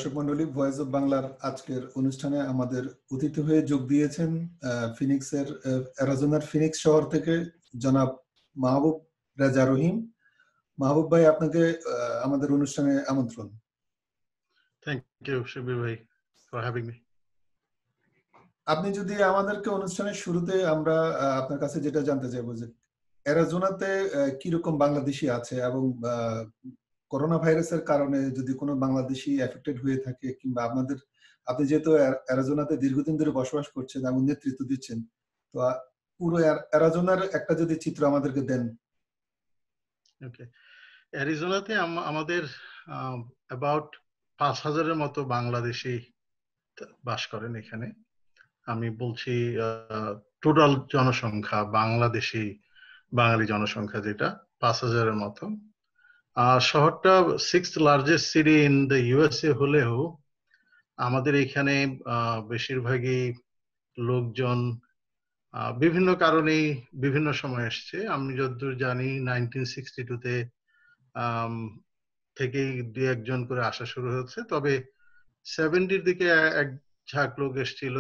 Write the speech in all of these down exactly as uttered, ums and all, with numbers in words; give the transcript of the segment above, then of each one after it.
দর্শক মণ্ডলী, voice of বাংলার আজকের অনুষ্ঠানে আমাদের অতিথি হয়ে যোগ দিয়েছেন ফিনিক্সের অ্যারিজোনার ফিনিক্স শহর থেকে জনাব মাহবুব রেজা রহিম। মাহবুব ভাই, আপনাকে আমাদের অনুষ্ঠানে আমন্ত্রণ। থ্যাংক ইউ শিবির ভাই ফর হ্যাভিং মি। আপনি যদি আমাদেরকে অনুষ্ঠানের শুরুতে আমরা আপনার কাছে যেটা জানতে চাইবো যে অ্যারিজোনাতে কিরকম বাংলাদেশি আছে এবং করোনা ভাইরাসের কারণে যদি কোনো বাংলাদেশি এফেক্টেড হয়ে থাকে, কিংবা আপনাদের আপনি যেহেতু অ্যারিজোনাতে দীর্ঘদিন ধরে বসবাস করছেন এবং নেতৃত্ব দিচ্ছেন, তো পুরো অ্যারিজোনার একটা যদি চিত্র আমাদেরকে দেন। ওকে, অ্যারিজোনাতে আমাদের অ্যাবাউট পাঁচ হাজারের মতো বাংলাদেশি বাস করেন এখানে। আমি বলছি টোটাল জনসংখ্যা, বাংলাদেশি বাঙালি জনসংখ্যা যেটা পাঁচ হাজারের মতো। আর শহরটা sixth largest city in the USA হলেও আমাদের এখানে বেশিরভাগই লোকজন বিভিন্ন কারণেই বিভিন্ন সময় এসছে। আমি যতদূর জানি নাইনটিন সিক্সটি টু তে থেকেই দুই একজন করে আসা শুরু হয়েছে। তবে সেভেন্টির দিকে এক ঝাঁক লোক এসেছিল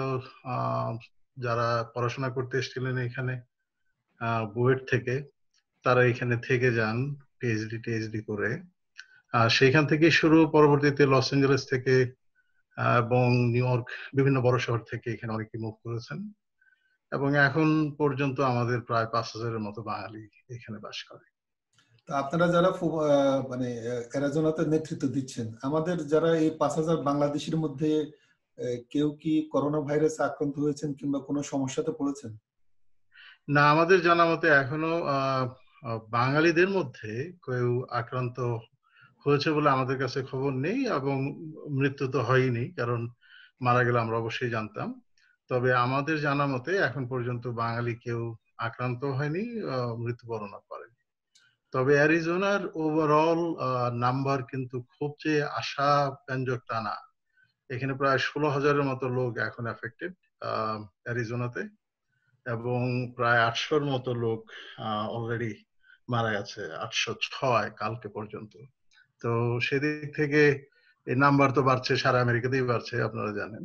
যারা পড়াশোনা করতে এসেছিলেন এখানে বুয়েট থেকে। তারা এখানে থেকে যান পিএইচডি টিএইচডি করে। আর সেইখান থেকে শুরু, পরবর্তীতে লস অ্যাঞ্জেলেস থেকে এবং নিউ ইয়র্ক, বিভিন্ন বড় শহর থেকে এখানে অনেকে মুভ করেছেন এবং এখন পর্যন্ত আমাদের প্রায় পাঁচ হাজারের মতো বাঙালি এখানে বাস করে। তা আপনারা যারা মানে অ্যারিজোনাতে নেতৃত্ব দিচ্ছেন, আমাদের যারা এই পাঁচ হাজার বাংলাদেশির মধ্যে কেউ কি করোনা ভাইরাসে আক্রান্ত হয়েছেন কিংবা কোনো সমস্যাতে পড়েছেন? না, আমাদের জানা মতে এখনো বাঙালিদের মধ্যে কেউ আক্রান্ত হয়েছে বলে আমাদের কাছে খবর নেই, এবং মৃত্যু তো হয়নি, কারণ মারা গেলে আমরা অবশ্যই জানতাম। তবে আমাদের জানা মতে এখন পর্যন্ত বাঙালি কেউ আক্রান্ত হয়নি, মৃত্যুবরণ করেনি। তবে অ্যারিজোনার ওভারঅল নাম্বার কিন্তু খুব যে আশাব্যঞ্জক তা না। এখানে প্রায় ষোলো হাজারের মতো লোক এখন এফেক্টেড অ্যারিজোনাতে, এবং প্রায় আটশোর মতো লোক অলরেডি মারা গেছে, আটশো ছয় কালকে পর্যন্ত। তো সেদিক থেকে এই নাম্বার তো বাড়ছে, সারা আমেরিকাতেই বাড়ছে, আপনারা জানেন।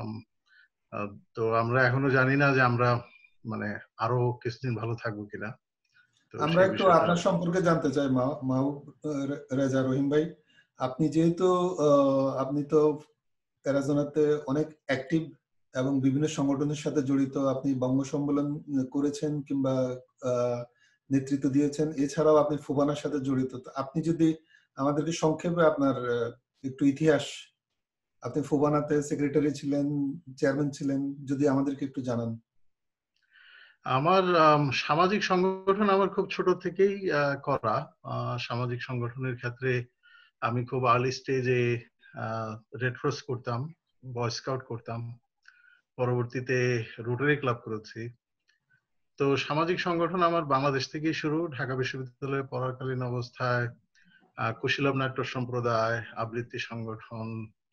তো আমরা এখনো জানি না যে আমরা মানে আরো কিছুদিন ভালো থাকবো কিনা। আমরা একটু আপনার সম্পর্কে জানতে চাই মাহবুব রেজা রহিম ভাই। আপনি যেহেতু আপনি তো অ্যারিজোনাতে অনেক অ্যাক্টিভ এবং বিভিন্ন সংগঠনের সাথে জড়িত, আপনি বঙ্গ সম্মেলন করেছেন কিংবা নেতৃত্ব দিয়েছেন, এছাড়াও আপনি ফুবানার সাথে জড়িত। আপনি যদি আমাদেরকে সংক্ষেপে আপনার একটু ইতিহাস, আপনি ফুবানাতে সেক্রেটারি ছিলেন, চেয়ারম্যান ছিলেন, যদি আমাদেরকে একটু জানান। আমার সামাজিক সংগঠন আমার খুব ছোট থেকেই করা। সামাজিক সংগঠনের ক্ষেত্রে আমি খুব আর্লি স্টেজে রেড ক্রস করতাম, বয় স্কাউট করতাম, পরবর্তীতে রোটারি ক্লাব করেছি। তো সামাজিক সংগঠন আমার বাংলাদেশ থেকেই শুরু। ঢাকা বিশ্ববিদ্যালয়ে পড়াকালীন অবস্থায় কুশীলব নাট্য সম্প্রদায়, আবৃত্তি সংগঠন,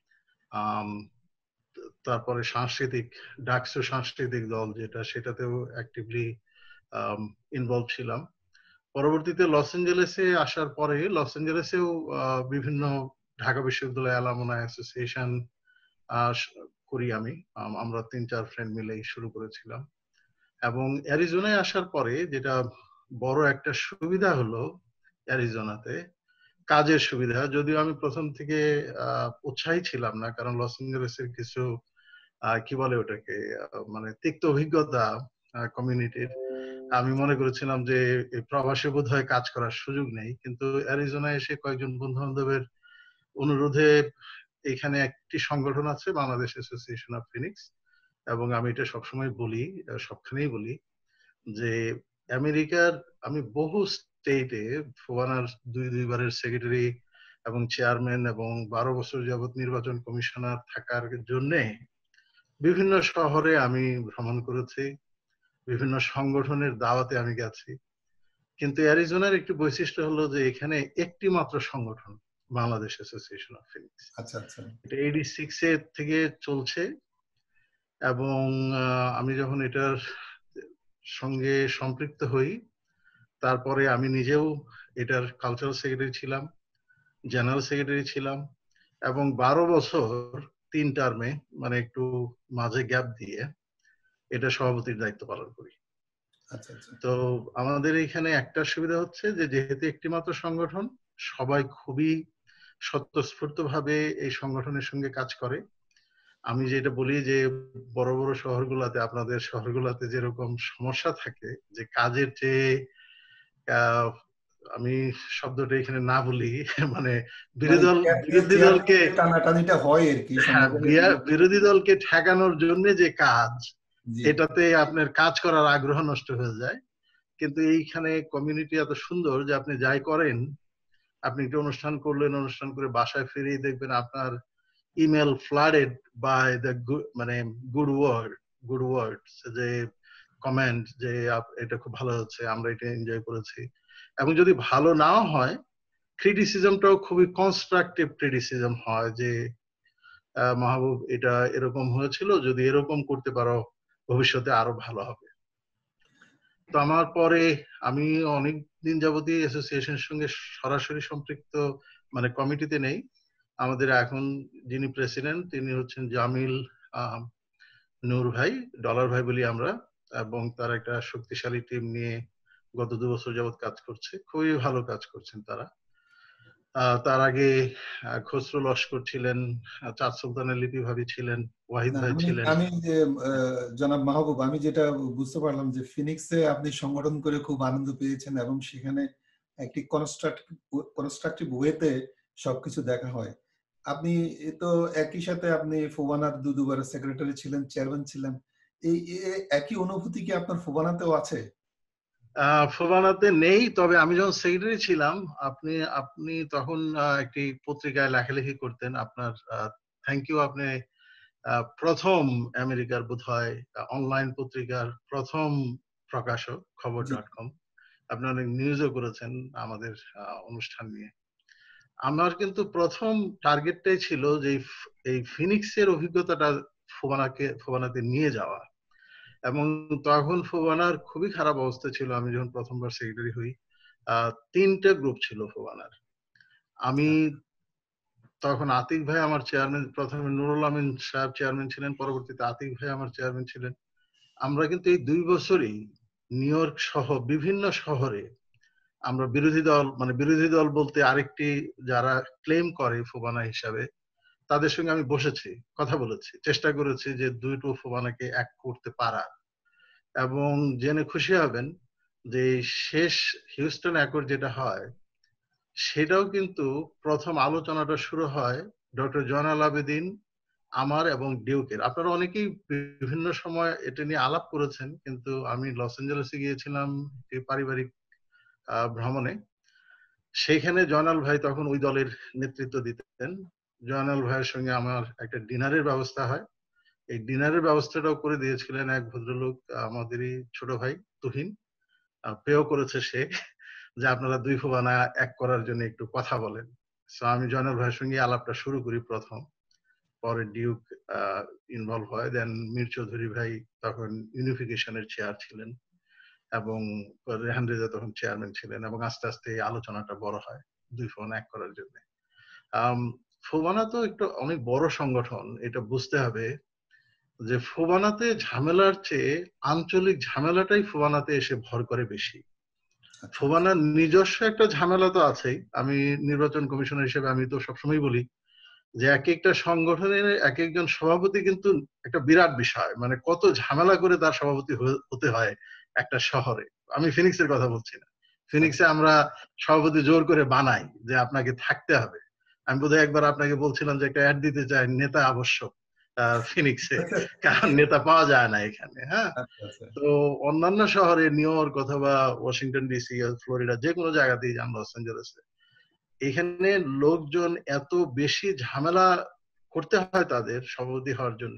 তারপরে সাংস্কৃতিক ডাকসু সাংস্কৃতিক দল যেটা, সেটাতেও অ্যাক্টিভলি ইনভলভ ছিলাম। পরবর্তীতে লস অ্যাঞ্জেলেসে আসার পরে লস অ্যাঞ্জেলেসেও বিভিন্ন ঢাকা বিশ্ববিদ্যালয় অ্যালামনাই অ্যাসোসিয়েশন করি আমি। আমরা তিন চার ফ্রেন্ড মিলেই শুরু করেছিলাম। এবং অ্যারিজোনায় আসার পরে যেটা বড় একটা সুবিধা হলো অ্যারিজোনাতে, কাজের সুবিধা। যদিও আমি প্রথম থেকে উৎসাহী ছিলাম না, কারণ লস অ্যাঞ্জেলেসের কিছু কি বলে ওটাকে, মানে তিক্ত অভিজ্ঞতা কমিউনিটির। আমি মনে করেছিলাম যে প্রবাসী বোধহয় কাজ করার সুযোগ নেই, কিন্তু অ্যারিজোনায় এসে কয়েকজন বন্ধু বান্ধবের অনুরোধে এখানে একটি সংগঠন আছে, বাংলাদেশ অ্যাসোসিয়েশন অফ ফিনিক্স, এবং আমি এটা সবসময় বলি, সবখানেই বলি যে আমেরিকার আমি বহু স্টেটে ফুবানার দুই দুইবারের সেক্রেটারি এবং চেয়ারম্যান এবং বারো বছর যাবৎ নির্বাচন কমিশনার থাকার জন্যে বিভিন্ন শহরে আমি ভ্রমণ করেছি, বিভিন্ন সংগঠনের দাওয়াতে আমি গেছি। কিন্তু অ্যারিজোনার একটি বৈশিষ্ট্য হলো যে এখানে একটি মাত্র সংগঠন, বাংলাদেশ অ্যাসোসিয়েশন অফ ফিনিক্স। আচ্ছা আচ্ছা, এটা এইটি সিক্স এর থেকে চলছে, এবং আমি যখন এটার সঙ্গে সম্পৃক্ত হই, তারপরে আমি নিজেও এটার কালচারাল সেক্রেটারি ছিলাম, জেনারেল সেক্রেটারি ছিলাম, এবং বারো বছর তিন টার্মে, মানে একটু মাঝে গ্যাপ দিয়ে এটা সভাপতির দায়িত্ব পালন করি। আচ্ছা আচ্ছা। তো আমাদের এখানে একটা সুবিধা হচ্ছে যে যেহেতু একটি মাত্র সংগঠন, সবাই খুবই স্বতঃস্ফূর্ত ভাবে এই সংগঠনের সঙ্গে কাজ করে। আমি যেটা বলি যে বড় বড় শহরগুলোতে, আপনাদের শহরগুলোতে যেরকম সমস্যা থাকে যে কাজের চেয়ে, আমি শব্দটা এখানে না বলি, মানে বিরোধী দল বিরোধী দলকে টানাটানিটা হয় আর কি, হ্যাঁ, বিরোধী দলকে ঠেকানোর জন্য যে কাজ, এটাতে আপনার কাজ করার আগ্রহ নষ্ট হয়ে যায়। কিন্তু এইখানে কমিউনিটি এত সুন্দর যে আপনি যাই করেন, আপনি একটা অনুষ্ঠান করলেন, অনুষ্ঠান করে বাসায় ফিরেই দেখবেন আপনার ইমেল ফ্লাডেড বাই দ্য মানে গুড ওয়ার্ড গুড ওয়ার্ডস, যে কমেন্ট যে এটা খুব ভালো হচ্ছে, আমরা এটা এনজয় করেছি। এবং যদি ভালো নাও হয়, ক্রিটিসিজমটাও খুবই কনস্ট্রাকটিভ ক্রিটিসিজম হয় যে মাহবুব এটা এরকম হয়েছিল, যদি এরকম করতে পারো ভবিষ্যতে আরো ভালো হবে। তো আমার পরে আমি অনেক দিন যাবতই অ্যাসোসিয়েশনের সঙ্গে সরাসরি সম্পৃক্ত, মানে কমিটিতে নেই। আমাদের এখন যিনি প্রেসিডেন্ট তিনি হচ্ছেন জামিল নূর ভাই, ডলার ভাই বলি আমরা, এবং তার একটা শক্তিশালী টিম নিয়ে গত দু বছর যাবত কাজ করছে, খুবই ভালো কাজ করছেন তারা। তার আগে খসরু লস্কর ছিলেন, চাঁদ সুলতানের লিপি ভাবি ছিলেন, ওয়াহিদ ভাই ছিলেন। আমি যে জনাব মাহবুব, আমি যেটা বুঝতে পারলাম যে ফিনিক্সে আপনি সংগঠন করে খুব আনন্দ পেয়েছেন এবং সেখানে একটি কনস্ট্রাকটিভ কনস্ট্রাকটিভ ওয়েতে সবকিছু দেখা হয়। আপনি তো একই সাথে আপনি ফোবানার দু দুবার সেক্রেটারি ছিলেন, চেয়ারম্যান ছিলেন, এই একই অনুভূতি কি আপনার ফোবানাতেও আছে? ফোবানাতে নেই, তবে আমি যখন সেক্রেটারি ছিলাম, আপনি আপনি তখন একটি পত্রিকায় লেখালেখি করতেন। আপনার থ্যাংক ইউ, আপনি প্রথম আমেরিকার বোধহয় অনলাইন পত্রিকার প্রথম প্রকাশক খবর ডট কম। আপনি অনেক নিউজও করেছেন আমাদের অনুষ্ঠান নিয়ে। আমার কিন্তু প্রথম টার্গেটটাই ছিল যে এই ফিনিক্সের অভিজ্ঞতাটা ফোবানাকে ফোবানাতে নিয়ে যাওয়া। এবং তখন ফোবানার খুবই খারাপ অবস্থা ছিল। আমি যখন প্রথমবার সেক্রেটারি হই, আহ তিনটা গ্রুপ ছিল ফোবানার। আমি তখন আতিক ভাই আমার চেয়ারম্যান, প্রথমে নুরুল আমিন সাহেব চেয়ারম্যান ছিলেন, পরবর্তীতে আতিক ভাই আমার চেয়ারম্যান ছিলেন। আমরা কিন্তু এই দুই বছরই নিউ ইয়র্ক সহ বিভিন্ন শহরে আমরা বিরোধী দল, মানে বিরোধী দল বলতে আরেকটি যারা ক্লেম করে ফোবানা হিসাবে, তাদের সঙ্গে আমি বসেছি, কথা বলেছি, চেষ্টা করেছি যে দুইটো ফোবানাকে এক করতে পারা। এবং জেনে খুশি হবেন যে শেষ হিউস্টন অ্যাকর্ড যেটা হয়, সেটাও কিন্তু প্রথম আলোচনাটা শুরু হয় ডক্টর জয়নাল আবেদিন, আমার এবং ডিউকের। আপনারা অনেকেই বিভিন্ন সময় এটা নিয়ে আলাপ করেছেন, কিন্তু আমি লস এঞ্জেলেসে গিয়েছিলাম পারিবারিক ভ্রমণে। সেইখানে জয়নাল ভাই তখন ওই দলের নেতৃত্ব দিতেন। জয়নাল ভাইয়ের সঙ্গে আমার একটা ডিনারের ব্যবস্থা হয়। এই ডিনারের ব্যবস্থাটাও করে দিয়েছিলেন এক ভদ্রলোক, আমাদেরই ছোট ভাই তুহিন। পেও করেছে সে যে আপনারা দুই ফোবানা এক করার জন্য একটু কথা বলেন। সো আমি জয়নাল ভাইয়ের সঙ্গে আলাপটা শুরু করি প্রথম, পরে ডিউক ইনভলভ হয়, দেন মীর চৌধুরী ভাই তখন ইউনিফিকেশনের চেয়ার ছিলেন, এবং রেহান রেজা তখন চেয়ারম্যান ছিলেন, এবং আস্তে আস্তে এই আলোচনাটা বড় হয় দুই ফোবানা এক করার জন্য। ফোবানা তো একটু অনেক বড় সংগঠন, এটা বুঝতে হবে যে ফোবানাতে ঝামেলার চেয়ে আঞ্চলিক ঝামেলাটাই ফোবানাতে এসে ভর করে বেশি। ফোবানার নিজস্ব একটা ঝামেলা তো আছেই। আমি নির্বাচন কমিশনার হিসেবে আমি তো সবসময় বলি যে এক একটা সংগঠনের এক একজন সভাপতি কিন্তু একটা বিরাট বিষয়, মানে কত ঝামেলা করে তার সভাপতি হতে হয় একটা শহরে। আমি ফিনিক্সের কথা বলছি না, ফিনিক্সে আমরা সভাপতি জোর করে বানাই যে আপনাকে থাকতে হবে। আমি বোধহয় একবার আপনাকে বলছিলাম যে একটা অ্যাড দিতে চাই, নেতা আবশ্যক ফিনিক্সে, কারণ নেতা পাওয়া যায় না এখানে। হ্যাঁ, তো অন্যান্য শহরে নিউ ইয়র্ক অথবা ওয়াশিংটন ডিসি, ফ্লোরিডা, যে কোনো জায়গাতেই যান, লস এঞ্জেলেসে, এখানে লোকজন এত বেশি ঝামেলা করতে হয় তাদের সভাপতি হওয়ার জন্য।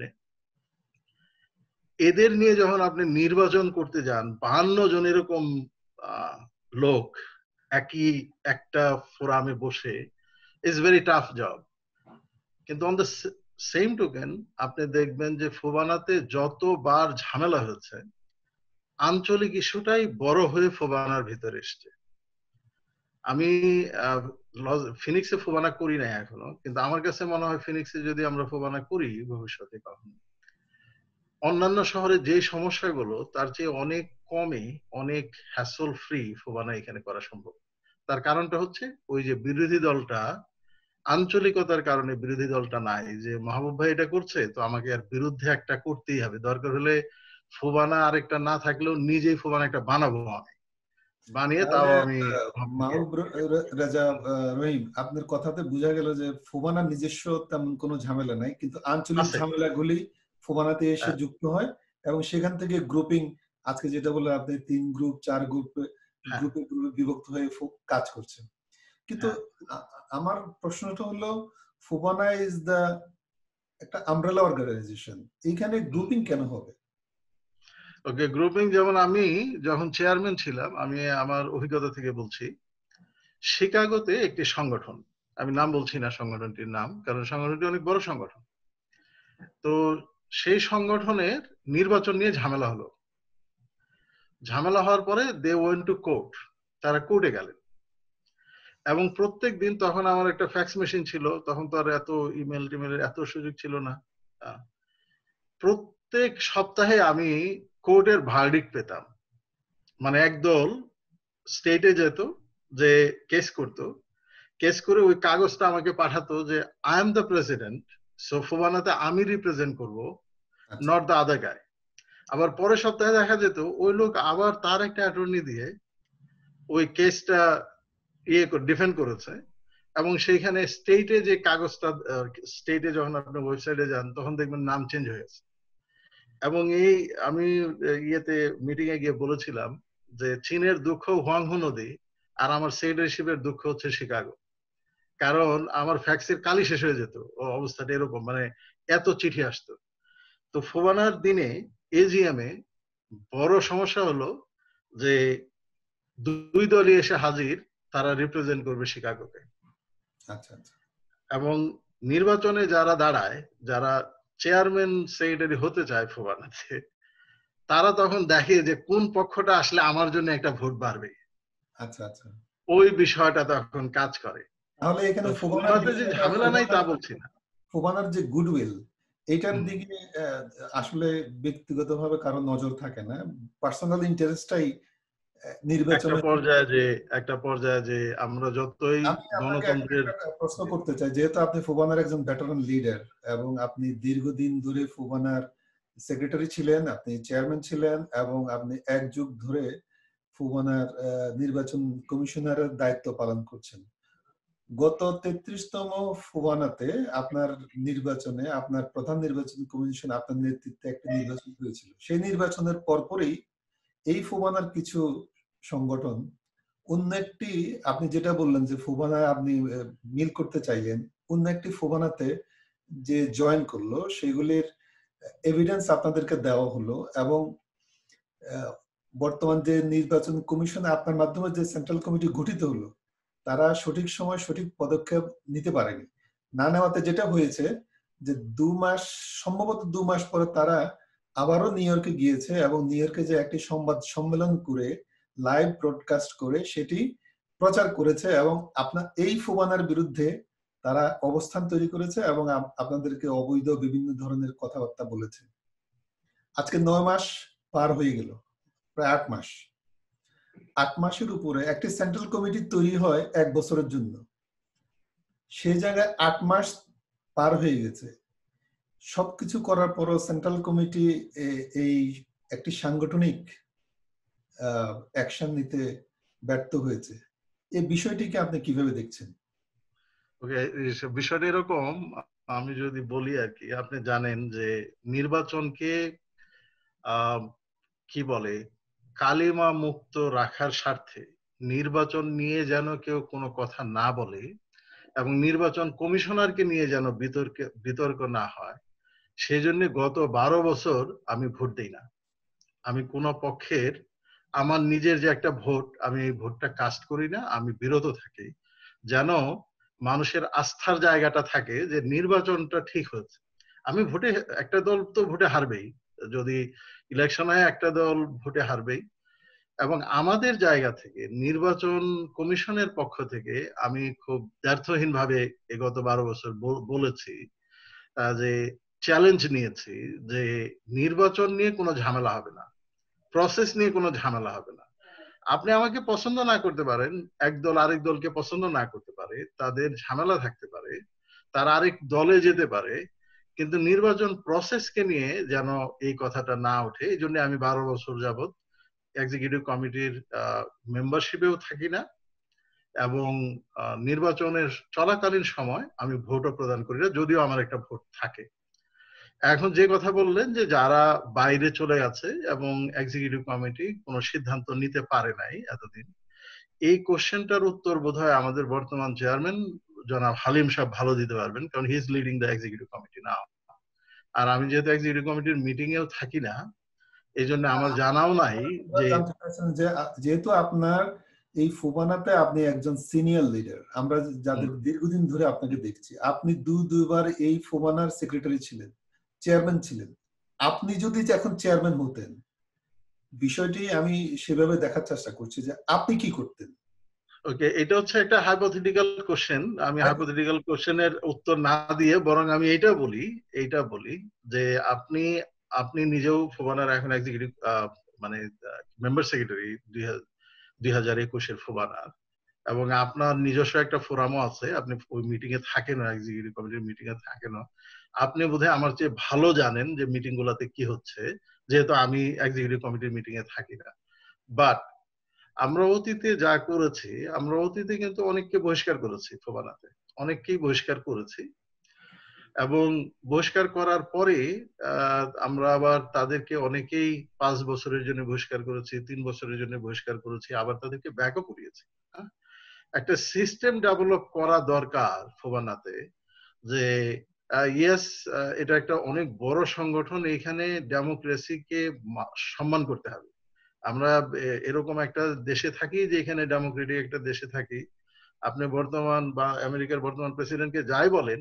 এদের নিয়ে যখন আপনি নির্বাচন করতে যান, বাহান্ন জন এরকম লোক একই একটা ফোরামে বসে, ইটস ভেরি টাফ জব। কিন্তু অন দ্য সেম টোকেন আপনি দেখবেন যে ফোবানাতে যতবার ঝামেলা হয়েছে, আঞ্চলিক ইস্যুটাই বড় হয়ে ফোবানার ভিতরে এসছে। আমি ফিনিক্সে ফোবানা করি নাই এখনো, কিন্তু আমার কাছে মনে হয় ফিনিক্সে যদি আমরা ফোবানা করি ভবিষ্যতে কখন, অন্যান্য শহরে যে সমস্যাগুলো তার চেয়ে অনেক কমে, অনেক হ্যাসল ফ্রি ফোবানা এখানে করা সম্ভব। তার কারণটা হচ্ছে ওই যে বিরোধী দলটা আঞ্চলিকতার কারণে বিরোধী দলটা নাই, যে মাহবুব ভাই এটা করছে তো আমাকে আর বিরুদ্ধে একটা করতেই হবে, দরকার হলে ফোবানা আরেকটা না থাকলেও নিজেই ফোবানা একটা বানাবো, আমি বানিয়ে তাও আমি মাহবুব রেজা রহিম, আপনার কথাতে বোঝা গেল যে ফোবানা নিজস্ব তেমন কোনো ঝামেলা নাই, কিন্তু আঞ্চলিক ঝামেলাগুলি ফোবানাতে এসে যুক্ত হয় এবং সেখান থেকে গ্রুপিং, আজকে যেটা বলে আপনি তিন গ্রুপ চার গ্রুপ গ্রুপে গ্রুপে বিভক্ত হয়ে কাজ করছে। কিন্তু আমার প্রশ্নটা হলো, ফোবানা ইজ দ্য একটা আমব্রেলা অর্গানাইজেশন, এইখানে গ্রুপিং কেন হবে? ওকে, গ্রুপিং যেমন আমি যখন চেয়ারম্যান ছিলাম, আমি আমার অভিজ্ঞতা থেকে বলছি, শিকাগোতে একটি সংগঠন, আমি নাম বলছি না সংগঠনটির নাম, কারণ সংগঠনটি অনেক বড় সংগঠন, তো সেই সংগঠনের নির্বাচন নিয়ে ঝামেলা হলো। ঝামেলা হওয়ার পরে দে ওয়েন্ট টু কোর্ট, তারা কোর্টে গেলেন, এবং প্রত্যেক দিন, তখন আমার একটা ফ্যাক্স মেশিন ছিল, তখন তো আর এত ইমেল টিমেলের এত সুযোগ ছিল না, প্রত্যেক সপ্তাহে আমি কোর্টের ভার্ডিক্ট পেতাম। মানে একদল স্টেটে যেত, যে কেস করতো, কেস করে ওই কাগজটা আমাকে পাঠাতো যে I am the president, so ফোবানাতে আমি রিপ্রেজেন্ট করব, নট দ্য আদার গাই। আবার পরের সপ্তাহে দেখা যেত ওই লোক আবার তার একটা অ্যাটর্নি দিয়ে ওই কেসটা ইয়ে ডিফেন্ড করেছে, এবং সেইখানে স্টেটে যে কাগজটা, স্টেটে যখন আপনি ওয়েবসাইটে যান তখন দেখবেন নাম চেঞ্জ হয়ে গেছে। এবং এই আমি ইয়েতে মিটিং এ গিয়ে বলেছিলাম যে চীনের দুঃখ হুয়াংহো নদী, আর আমার সেক্রেটারিশিপের দুঃখ হচ্ছে শিকাগো, কারণ আমার ফ্যাক্সের কালি শেষ হয়ে যেত, ও অবস্থাটা এরকম, মানে এত চিঠি আসতো। তো ফোবানার দিনে এজিএম এ বড় সমস্যা হলো যে দুই দলই এসে হাজির, তারা রিপ্রেজেন্ট করবে শিকাগোকে। আচ্ছা আচ্ছা। এবং নির্বাচনে যারা দাঁড়ায়, যারা চেয়ারম্যান সেক্রেটারি হতে চায় ফোবানাতে, তারা তখন দেখে যে কোন পক্ষটা আসলে আমার জন্য একটা ভোট বাড়বে। আচ্ছা আচ্ছা। ওই বিষয়টা তখন কাজ করে। তাহলে এখানে ফোবানাতে যে ঝামেলা নাই তা বলছি না, ফোবানার যে গুডউইল, এইটার দিকে আসলে ব্যক্তিগতভাবে কারো নজর থাকে না, পার্সোনাল ইন্টারেস্টটাই নির্বাচনে। একটা পর্যায়ে যে একটা পর্যায়ে যে আমরা যতই গণতন্ত্রের প্রশ্ন করতে চাই, যেহেতু আপনি ফোবানার একজন ভেটারান লিডার এবং আপনি দীর্ঘদিন ধরে ফোবানার সেক্রেটারি ছিলেন, আপনি চেয়ারম্যান ছিলেন, এবং আপনি এক যুগ ধরে ফোবানার নির্বাচন কমিশনারের দায়িত্ব পালন করছেন। গত তেত্রিশতম ফোবানাতে আপনার নির্বাচনে, আপনার প্রধান নির্বাচন কমিশন আপনার নেতৃত্বে একটা নির্বাচন হয়েছিল। সেই নির্বাচনের পরপরই এই ফোবানার কিছু সংগঠন অন্য একটি, আপনি যেটা বললেন যে ফোবানা আপনি মিল করতে চাইলেন, অন্য একটি ফোবানাতে যে জয়েন করলো, সেগুলির এভিডেন্স আপনাদেরকে দেওয়া হলো, এবং বর্তমান যে নির্বাচন কমিশন আপনার মাধ্যমে যে সেন্ট্রাল কমিটি গঠিত হলো, তারা সঠিক সময় সঠিক পদক্ষেপ নিতে পারেনি। না নেওয়াতে যেটা হয়েছে যে দু মাস, সম্ভবত দু মাস পরে তারা আবারও নিউ ইয়র্কে গিয়েছে, এবং নিউ ইয়র্কে যে একটি সংবাদ সম্মেলন করে লাইভ ব্রডকাস্ট করে সেটি প্রচার করেছে, এবং আপনার এই ফোবানার বিরুদ্ধে তারা অবস্থান তৈরি করেছে এবং আপনাদেরকে অবৈধ বিভিন্ন ধরনের কথাবার্তা বলেছে। আজকে নয় মাস পার হয়ে গেল, প্রায় আট মাস। আট মাসের উপরে একটি সেন্ট্রাল কমিটি তৈরি হয় এক বছরের জন্য, সেই জায়গায় আট মাস পার হয়ে গেছে। সবকিছু করার পরও সেন্ট্রাল কমিটি এই একটি সাংগঠনিক অ্যাকশন নিতে ব্যর্থ হয়েছে। এই বিষয়টিকে আপনি কিভাবে দেখছেন? ওকে, বিষয়টা এরকম, আমি যদি বলি আর কি, আপনি জানেন যে নির্বাচনকে কি বলে, কালিমা মুক্ত রাখার স্বার্থে নির্বাচন নিয়ে যেন কেউ কোনো কথা না বলে, এবং নির্বাচন কমিশনারকে নিয়ে যেন বিতর্ক বিতর্ক না হয়, সেজন্য গত বারো বছর আমি ভোট দিই না। আমি কোন পক্ষের, আমার নিজের যে একটা ভোট, আমি এই ভোটটা কাস্ট করি না, আমি বিরত থাকি, যেন মানুষের আস্থার জায়গাটা থাকে যে নির্বাচনটা ঠিক হচ্ছে। আমি ভোটে, একটা দল তো ভোটে হারবেই, যদি ইলেকশন হয় একটা দল ভোটে হারবেই, এবং আমাদের জায়গা থেকে নির্বাচন কমিশনের পক্ষ থেকে আমি খুব দ্ব্যর্থহীন ভাবে গত বারো বছর বলেছি যে চ্যালেঞ্জ নিয়েছি যে নির্বাচন নিয়ে কোনো ঝামেলা হবে না, প্রসেস নিয়ে কোনো ঝামেলা হবে না। আপনি আমাকে পছন্দ না করতে পারেন, একদল আরেক দলকে পছন্দ না করতে পারে, তাদের ঝামেলা থাকতে পারে, তারা আরেক দলে যেতে পারে, কিন্তু নির্বাচন প্রসেসকে নিয়ে যেন এই কথাটা না ওঠে। এই জন্য আমি বারো বছর যাবত এক্সিকিউটিভ কমিটির মেম্বারশিপেও থাকি না এবং নির্বাচনের চলাকালীন সময় আমি ভোটও প্রদান করি না, যদিও আমার একটা ভোট থাকে। এখন যে কথা বললেন যে যারা বাইরে চলে গেছে এবং এক্সিকিউটিভ কমিটি কোনো সিদ্ধান্ত নিতে পারে নাই এতদিন, এই কোশ্চেনটার উত্তর বোধহয় আমাদের বর্তমান চেয়ারম্যান জনাব হালিম সাহেব ভালো দিতে পারবেন, কারণ he is leading the executive committee now. আর আমি যেহেতু এক্সিকিউটিভ কমিটির মিটিং এও থাকি না, এই জন্য আমার জানাও নাই যে যেহেতু আপনার এই ফোবানাতে আপনি একজন সিনিয়র লিডার, আমরা যাদের দীর্ঘদিন ধরে আপনাকে দেখছি, আপনি দুই দুইবার এই ফোবানার সেক্রেটারি ছিলেন, চেয়ারম্যান ছিলেন। আপনি যদি এখন চেয়ারম্যান হতেন, বিষয়টি আমি সেভাবে দেখার চেষ্টা করছি যে আপনি কি করতেন। ওকে, এটা হচ্ছে একটা হাইপোথেটিক্যাল কোশ্চেন। আমি হাইপোথেটিক্যাল কোশ্চেনের উত্তর না দিয়ে বরং আমি এইটা বলি এইটা বলি যে আপনি আপনি নিজেও ফোবানার এখন এক্সিকিউটিভ মানে মেম্বার সেক্রেটারি দুই হাজার একুশের ফোবানার, এবং আপনার নিজস্ব একটা ফোরামও আছে, আপনি ওই মিটিং এ থাকেন, এক্সিকিউটিভ কমিটির মিটিং এ থাকেন। আপনি বোধহয় আমার চেয়ে ভালো জানেন যে মিটিং গুলাতে কি হচ্ছে, যেহেতু আমি এক্সিকিউটিভ কমিটির মিটিং এ থাকি না। বাট আমরা অতীতে যা করেছি, আমরা অতীতে কিন্তু অনেককে বহিষ্কার করেছি ফোবানাতে, অনেককেই বহিষ্কার করেছি, এবং বহিষ্কার করার পরে আমরা আবার তাদেরকে অনেকেই পাঁচ বছরের জন্য বহিষ্কার করেছি, তিন বছরের জন্য বহিষ্কার করেছি, আবার তাদেরকে ব্যাকও করিয়েছি। একটা সিস্টেম ডেভেলপ করা দরকার ফোবানাতে, যে ইয়েস এটা একটা অনেক বড় সংগঠন, এখানে ডেমোক্রেসিকে সম্মান করতে হবে। আমরা এরকম একটা দেশে থাকি যে এখানে ডেমোক্রেটিক একটা দেশে থাকি। আপনি বর্তমান বা আমেরিকার বর্তমান প্রেসিডেন্টকে যাই বলেন,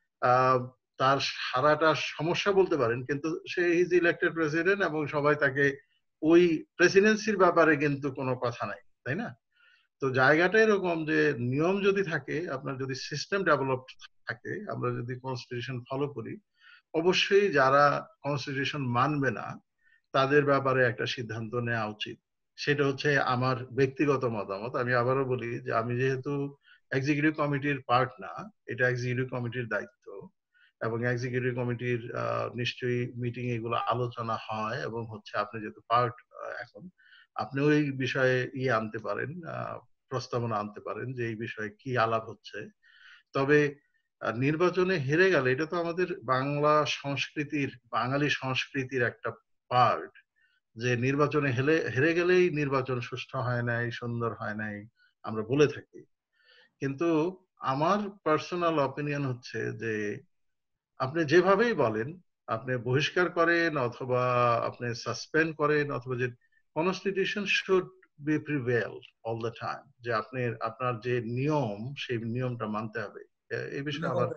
তার সারাটা সমস্যা বলতে পারেন, কিন্তু সে ইজ ইলেক্টেড প্রেসিডেন্ট এবং সবাই তাকে ওই প্রেসিডেন্সির ব্যাপারে কিন্তু কোনো কথা নাই, তাই না? তো জায়গাটা এরকম যে নিয়ম যদি থাকে, আপনার যদি সিস্টেম ডেভেলপ থাকে, আমরা যদি কনস্টিটিউশন ফলো করি, অবশ্যই যারা কনস্টিটিউশন মানবে না তাদের ব্যাপারে একটা সিদ্ধান্ত নেওয়া উচিত। সেটা হচ্ছে আমার ব্যক্তিগত মতামত। আমি আবারও বলি যে আমি যেহেতু এক্সিকিউটিভ কমিটির পার্ট না, এটা এক্সিকিউটিভ কমিটির দায়িত্ব, এবং এক্সিকিউটিভ কমিটির নিশ্চয়ই মিটিং এগুলো আলোচনা হয়, এবং হচ্ছে আপনি যেহেতু পার্ট এখন, আপনি ওই বিষয়ে ইয়ে আনতে পারেন, প্রস্তাবনা আনতে পারেন যে এই বিষয়ে কি আলাপ হচ্ছে। তবে নির্বাচনে হেরে গেলে এটা তো আমাদের বাংলা সংস্কৃতির, বাঙালি সংস্কৃতির একটা পার্ট, যে নির্বাচনে হেরে হেরে গেলেই নির্বাচন সুষ্ঠু হয় নাই, সুন্দর হয় নাই, আমরা বলে থাকি। কিন্তু আমার পার্সোনাল অপিনিয়ন হচ্ছে যে আপনি যেভাবেই বলেন, আপনি বহিষ্কার করেন অথবা আপনি সাসপেন্ড করেন, অথবা যে constitution should be prevail all the time, যে আপনি আপনার যে নিয়ম সেই নিয়মটা মানতে হবে। এই বিষয়ে আমার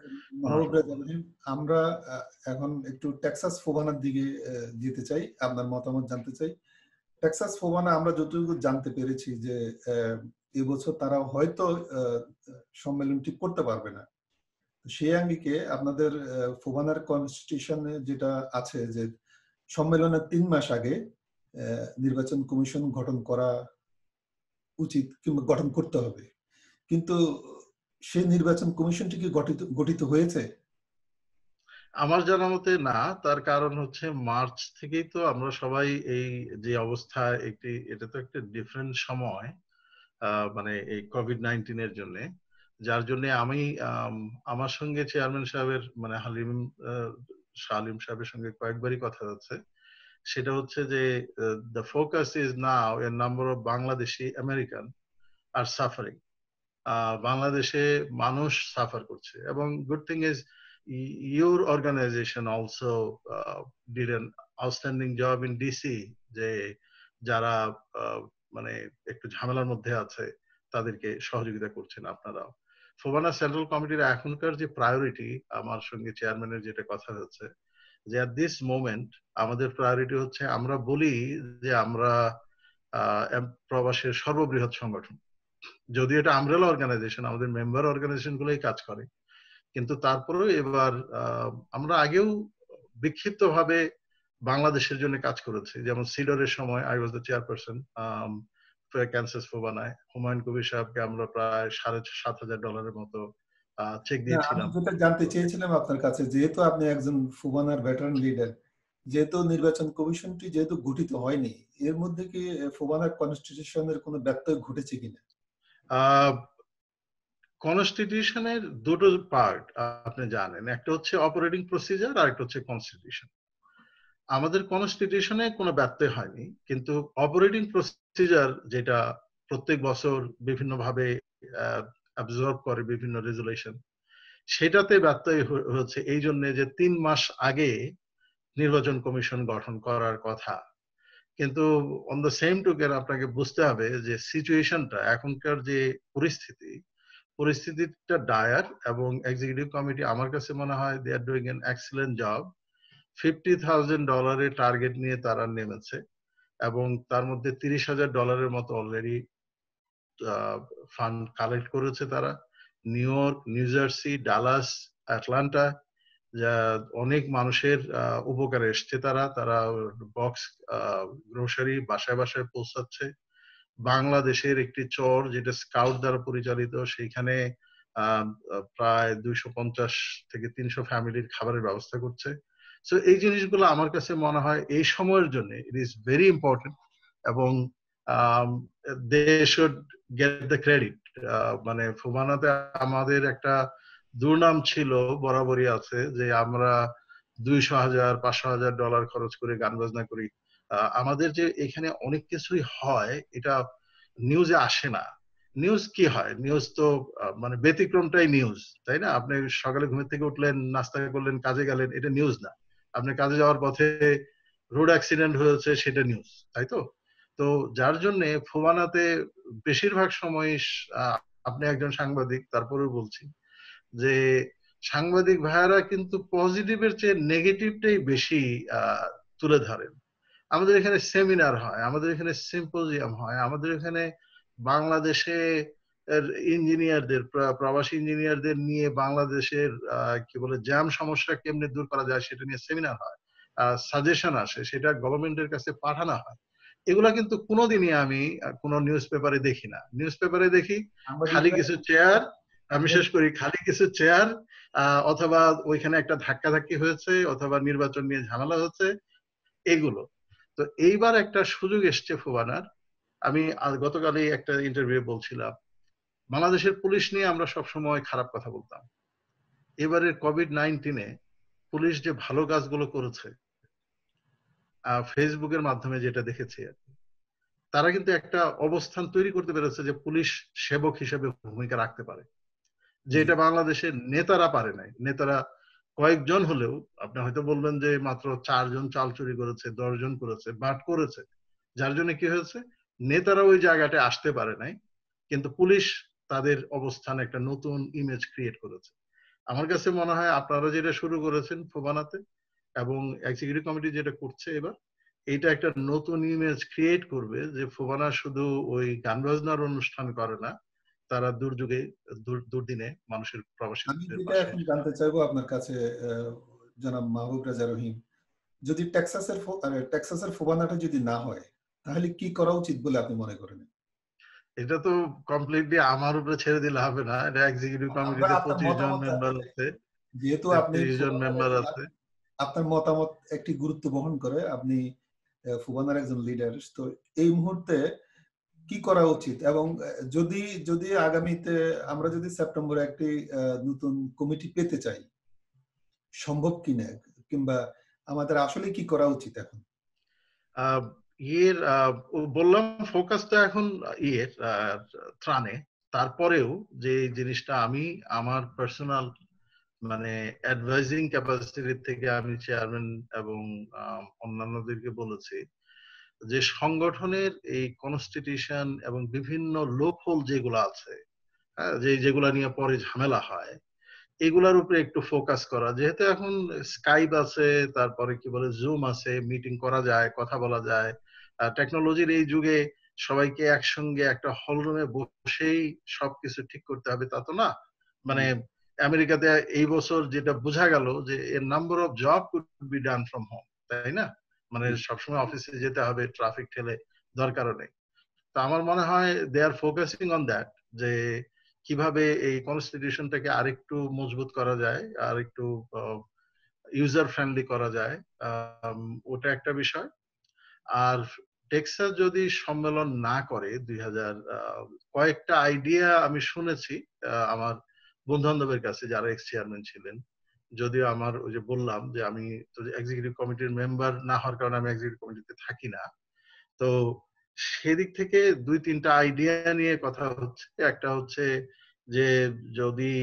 আমরা এখন একটু টেক্সাস ফোবানার দিকে যেতে চাই, আপনার মতামত জানতে চাই। টেক্সাস ফোবানা আমরা যতটুকু জানতে পেরেছি যে এবছর তারা হয়তো সম্মেলনটি করতে পারবে না। সেই আঙ্গিকে আপনাদের ফোবানার কনস্টিটিউশনে যেটা আছে যে সম্মেলনের তিন মাস আগে নির্বাচন কমিশন গঠন করা উচিত কিংবা গঠন করতে হবে, কিন্তু সেই নির্বাচন কমিশনটি কি গঠিত গঠিত হয়েছে? আমার জানা মতে না। তার কারণ হচ্ছে মার্চ থেকেই তো আমরা সবাই এই যে অবস্থা, একটি এটা তো একটা ডিফারেন্ট সময়, মানে এই কোভিড নাইনটিন এর জন্য, যার জন্য আমি আমার সঙ্গে চেয়ারম্যান সাহেবের মানে হালিম সালিম সাহেবের সঙ্গে কয়েকবারই কথা হচ্ছে। সেটা হচ্ছে যে the focus is now a number of Bangladeshi American are suffering. বাংলাদেশে মানুষ সাফার করছে, এবং good thing is your organization also uh, did an outstanding job in D C, যে যারা মানে একটু ঝামেলার মধ্যে আছে তাদেরকে সহযোগিতা করছেন আপনারাও। ফোবানা সেন্ট্রাল কমিটির এখনকার যে প্রায়োরিটি, আমার সঙ্গে চেয়ারম্যানের যেটা কথা হচ্ছে, যে at this moment আমাদের প্রায়োরিটি হচ্ছে, আমরা বলি যে আমরা প্রবাসের সর্ববৃহৎ সংগঠন। যদিও এটা আমব্রেলা অর্গানাইজেশন, আমাদের মেম্বার অর্গানাইজেশন গুলোই কাজ করে, কিন্তু তারপরেও এবার আমরা আগেও বিক্ষিপ্ত ভাবে বাংলাদেশের জন্য কাজ করেছি। যেমন সিডরের সময় I was the chairperson cancer ফোবানায়। হুমায়ুন কবির সাহেবকে আমরা প্রায় সাড়ে সাত হাজার ডলারের মতো চেক দিয়েছিলাম। আমি যেটা জানতে চেয়েছিলাম আপনার কাছে, যেহেতু আপনি একজন ফুবানার ভেটারান লিডার, যেহেতু নির্বাচন কমিশনটি যেহেতু গঠিত হয়নি, এর মধ্যে কি ফুবানার কনস্টিটিউশনের কোনো ব্যত্যয় ঘটেছে কিনা? কনস্টিটিউশনের দুটো পার্ট আপনি জানেন, একটা হচ্ছে অপারেটিং প্রসিজার আর একটা হচ্ছে কনস্টিটিউশন। আমাদের কনস্টিটিউশনে কোনো ব্যত্যয় হয়নি, কিন্তু অপারেটিং প্রসিজার যেটা প্রত্যেক বছর বিভিন্ন ভাবে অ্যাবজর্ব করে বিভিন্ন রেজুলেশন, সেটাতে ব্যত্যয় হচ্ছে এই জন্য যে তিন মাস আগে নির্বাচন কমিশন গঠন করার কথা। কিন্তু অন দ্য সেম টোকেন আপনাকে বুঝতে হবে যে সিচুয়েশনটা, এখনকার যে পরিস্থিতি, পরিস্থিতিটা ডায়ার, এবং এক্সিকিউটিভ কমিটি আমার কাছে মনে হয় they are doing an excellent job. Fifty thousand ডলারের টার্গেট নিয়ে তারা নেমেছে, এবং তার মধ্যে তিরিশ হাজার ডলারের মতো অলরেডি ফান্ড কালেক্ট করেছে তারা। New York, New Jersey, Dallas, Atlanta, যা অনেক মানুষের উপকারে এসছে তারা তারা বক্স গ্রোসারি বাসায় বাসায় পৌঁছাচ্ছে। বাংলাদেশের একটি চর যেটা স্কাউট দ্বারা পরিচালিত, সেইখানে প্রায় দুইশো পঞ্চাশ থেকে তিনশো ফ্যামিলির খাবারের ব্যবস্থা করছে। সো এই জিনিসগুলো আমার কাছে মনে হয় এই সময়ের জন্য ইট ইজ ভেরি ইম্পর্টেন্ট, এবং they should get the credit. মানে ফুবানাতে আমাদের একটা দুর্নাম ছিল, বরাবরই আছে, যে আমরা দুইশো হাজার পাঁচশো হাজার ডলার খরচ করে গান বাজনা করি। আমাদের যে এখানে অনেক কিছুই হয় এটা নিউজে আসে না। নিউজ কি হয়? নিউজ তো মানে ব্যতিক্রমটাই নিউজ, তাই না? আপনি সকালে ঘুম থেকে উঠলেন, নাস্তা করলেন, কাজে গেলেন, এটা নিউজ না। আপনি কাজে যাওয়ার পথে রোড অ্যাক্সিডেন্ট হয়েছে, সেটা নিউজ, তাই তো? তো যার জন্য ফুবানাতে বেশিরভাগ সময়, আপনি একজন সাংবাদিক, তারপরেও বলছি যে সাংবাদিক ভাইয়ারা কিন্তু পজিটিভের চেয়ে নেগেটিভটাই বেশি তুলে ধরেন। আমাদের এখানে সেমিনার হয়, আমাদের এখানে সিম্পোজিয়াম হয়, আমাদের এখানে বাংলাদেশে ইঞ্জিনিয়ারদের, প্রবাসী ইঞ্জিনিয়ারদের নিয়ে বাংলাদেশের কি বলে জ্যাম সমস্যা কেমনে দূর করা যায় সেটা নিয়ে সেমিনার হয়, সাজেশন আসে, সেটা গভর্নমেন্টের কাছে পাঠানো হয়। এগুলা কিন্তু কোনোদিনই আমি কোনো নিউজ পেপারে দেখি না। নিউজ পেপারে দেখি খালি কিছু চেয়ার, আমি শেষ করি, খালি কিছু চেয়ার, অথবা ওইখানে একটা ধাক্কাধাক্কি হয়েছে, অথবা নির্বাচন নিয়ে ঝামেলা হচ্ছে, এগুলো। তো এইবার একটা সুযোগ এসছে ফুবানার। আমি গতকালই একটা ইন্টারভিউ বলছিলাম, বাংলাদেশের পুলিশ নিয়ে আমরা সব সময় খারাপ কথা বলতাম। এবারের কোভিড নাইনটিনে পুলিশ যে ভালো কাজগুলো করেছে, ফেসবুকের মাধ্যমে যেটা দেখেছি, তারা কিন্তু একটা অবস্থান তৈরি করতে পেরেছে যে পুলিশ সেবক হিসেবে ভূমিকা রাখতে পারে, যেটা বাংলাদেশের নেতারা পারে নাই। নেতারা কয়েকজন হলেও, আপনি হয়তো বলবেন যে মাত্র চারজন চাল চুরি করেছে, দশজন করেছে, বাট করেছে, যার জন্য কি হয়েছে, নেতারা ওই জায়গাটা আসতে পারে নাই, কিন্তু পুলিশ তাদের অবস্থান একটা নতুন ইমেজ ক্রিয়েট করেছে। আমার কাছে মনে হয় আপনারা যেটা শুরু করেছেন ফুবানাতে, এবং এক্সিকিউটিভ কমিটি যেটা করছে এবার, এটা একটা নতুন ইমেজ ক্রিয়েট করবে যে ফুবানা শুধু ওই গান বাজনার অনুষ্ঠান করে না, তারা দুর্যোগে দুর্দিনে মানুষের আমি প্রবাসীদের যেটা পাশে। এখন জানতে চাইবো আপনার কাছে জনাব মাহবুব রেজা রহিম, যদি টেক্সাসের টেক্সাসের ফুবানাটা যদি না হয়, তাহলে কি করা উচিত বলে আপনি মনে করেন? এটা তো কমপ্লিটলি আমার উপরে ছেড়ে দিলে হবে না। এটা এক্সিকিউটিভ কমিটিতে পঁচিশ জন মেম্বার আছে, যেহেতু আপনি ত্রিশ জন মেম্বার আছে। আপনার মতামত একটি গুরুত্ব বহন করে, আপনি ফুবানার একজন লিডার, তো এই মুহূর্তে কি করা উচিত? এবং যদি যদি আগামীতে আমরা যদি সেপ্টেম্বরে একটি নতুন কমিটি পেতে চাই, সম্ভব কিনা, কিংবা আমাদের আসলে কি করা উচিত এখন? ইয়ের বললাম ফোকাসটা এখন ইয়ের ত্রাণে। তারপরেও যে জিনিসটা আমি আমার পার্সোনাল মানে অ্যাডভাইজিং ক্যাপাসিটি থেকে আমি চেয়ারম্যান এবং অন্যান্যদেরকে বলেছি যে সংগঠনের এই কনস্টিটিউশন এবং বিভিন্ন লোকহোল যেগুলো আছে, হ্যাঁ, যে যেগুলা নিয়ে পরে ঝামেলা হয়, এগুলার উপরে একটু ফোকাস করা। যেহেতু এখন স্কাইপ আছে, তারপরে কি বলে জুম আছে, মিটিং করা যায়, কথা বলা যায়, টেকনোলজির এই যুগে সবাইকে একসঙ্গে একটা হল রুমে বসেই সবকিছু ঠিক করতে হবে তা তো না। মানে আমেরিকাতে এই বছর যেটা বোঝা গেল যে এর number of job could be done from home, তাই না? মানে সবসময় অফিসে যেতে হবে, ট্রাফিক ঠেলে দরকারও নেই। তো আমার মনে হয় they are focusing on that, যে কিভাবে এই কনস্টিটিউশনটাকে আরেকটু মজবুত করা যায়, আর একটু ইউজার ফ্রেন্ডলি করা যায়, ওটা একটা বিষয়। আর টেক্সাস যদি সম্মেলন না করে দুই হাজার, কয়েকটা আইডিয়া আমি শুনেছি আমার বন্ধু বান্ধবের কাছে যারা এক্স চেয়ারম্যান ছিলেন, যদিও আমার ওই যে বললাম যে আমি তো এক্সিকিউটিভ কমিটির মেম্বার না হওয়ার কারণে আমি এক্সিকিউটিভ কমিটিতে থাকি না, তো সেদিক থেকে দুই তিনটা আইডিয়া নিয়ে কথা হচ্ছে। একটা হচ্ছে যে যদি